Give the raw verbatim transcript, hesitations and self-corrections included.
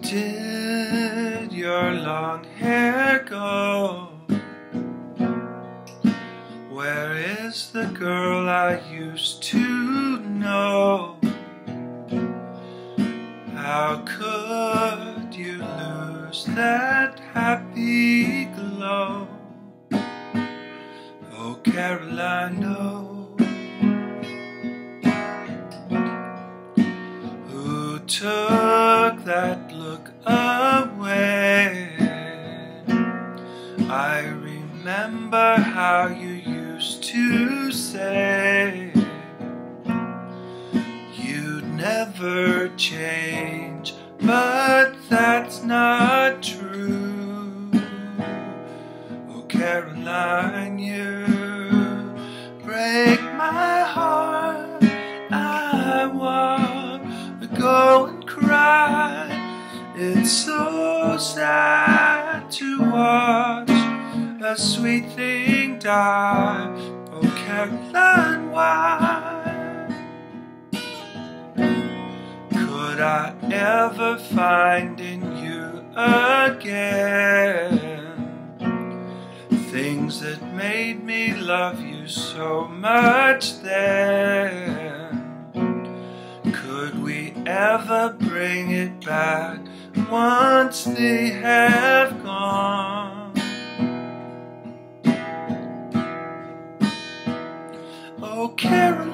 did your long hair go? Where is the girl I used to know? How could you lose that happy glow? Oh, Caroline, no. Who took that look away? I remember how you used to say you'd never change, but that's not true. Oh, Caroline, you break my heart. I want to go and cry. It's so sad to watch a sweet thing die. Oh, Caroline, why could I ever find in you again things that made me love you so much then? Could we ever bring it back once they have gone? Oh, Caroline,